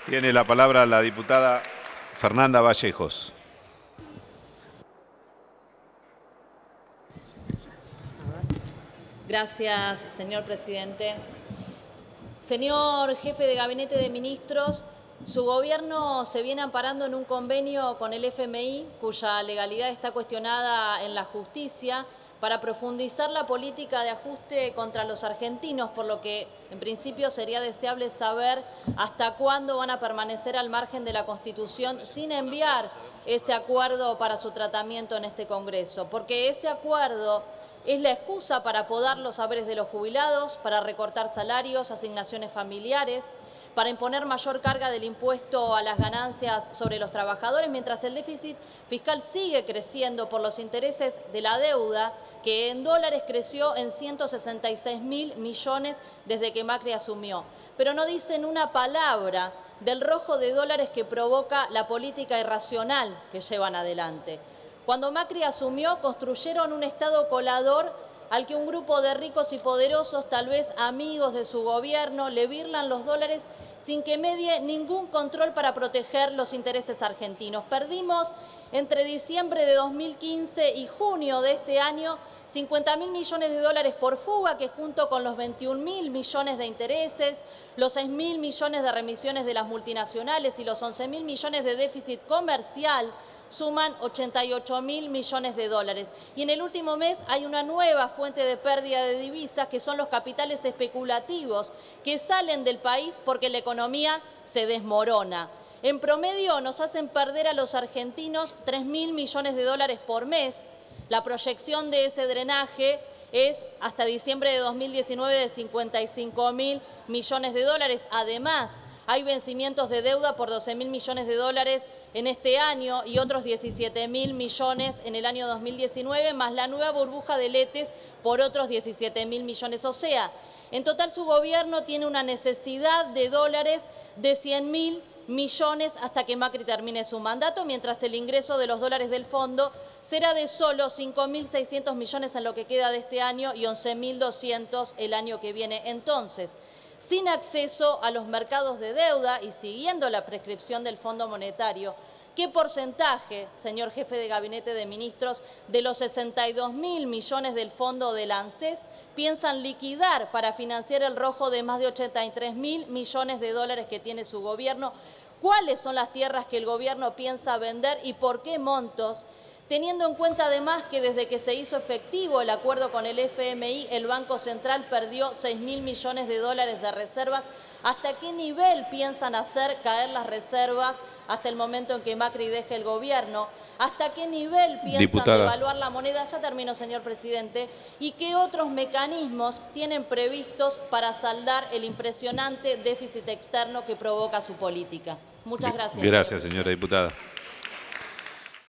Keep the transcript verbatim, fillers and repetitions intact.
Tiene la palabra la diputada Fernanda Vallejos. Gracias, señor presidente. Señor jefe de Gabinete de Ministros, su gobierno se viene amparando en un convenio con el F M I, cuya legalidad está cuestionada en la justicia, para profundizar la política de ajuste contra los argentinos, por lo que en principio sería deseable saber hasta cuándo van a permanecer al margen de la Constitución sin enviar ese acuerdo para su tratamiento en este Congreso, porque ese acuerdo es la excusa para podar los saberes de los jubilados, para recortar salarios, asignaciones familiares, para imponer mayor carga del impuesto a las ganancias sobre los trabajadores, mientras el déficit fiscal sigue creciendo por los intereses de la deuda, que en dólares creció en ciento sesenta y seis mil millones desde que Macri asumió. Pero no dicen una palabra del rojo de dólares que provoca la política irracional que llevan adelante. Cuando Macri asumió, construyeron un Estado colador al que un grupo de ricos y poderosos, tal vez amigos de su gobierno, le birlan los dólares sin que medie ningún control para proteger los intereses argentinos. Perdimos entre diciembre de dos mil quince y junio de este año cincuenta mil millones de dólares por fuga, que junto con los veintiún mil millones de intereses, los seis mil millones de remisiones de las multinacionales y los once mil millones de déficit comercial, suman ochenta y ocho mil millones de dólares. Y en el último mes hay una nueva fuente de pérdida de divisas, que son los capitales especulativos que salen del país porque la economía se desmorona. En promedio nos hacen perder a los argentinos tres mil millones de dólares por mes. La proyección de ese drenaje es hasta diciembre de dos mil diecinueve de cincuenta y cinco mil millones de dólares. Además, hay vencimientos de deuda por doce mil millones de dólares en este año y otros diecisiete mil millones en el año dos mil diecinueve, más la nueva burbuja de letes por otros diecisiete mil millones. O sea, en total su gobierno tiene una necesidad de dólares de cien mil millones hasta que Macri termine su mandato, mientras el ingreso de los dólares del fondo será de solo cinco mil seiscientos millones en lo que queda de este año y once mil doscientos el año que viene. Entonces, sin acceso a los mercados de deuda y siguiendo la prescripción del Fondo Monetario, ¿qué porcentaje, señor jefe de Gabinete de Ministros, de los sesenta y dos mil millones del fondo del ANSES piensan liquidar para financiar el rojo de más de ochenta y tres mil millones de dólares que tiene su gobierno? ¿Cuáles son las tierras que el gobierno piensa vender y por qué montos? Teniendo en cuenta además que desde que se hizo efectivo el acuerdo con el F M I, el Banco Central perdió seis mil millones de dólares de reservas. ¿Hasta qué nivel piensan hacer caer las reservas hasta el momento en que Macri deje el gobierno? ¿Hasta qué nivel piensan Diputada. devaluar la moneda? Ya termino, señor presidente. ¿Y qué otros mecanismos tienen previstos para saldar el impresionante déficit externo que provoca su política? Muchas gracias. Gracias, señora diputada.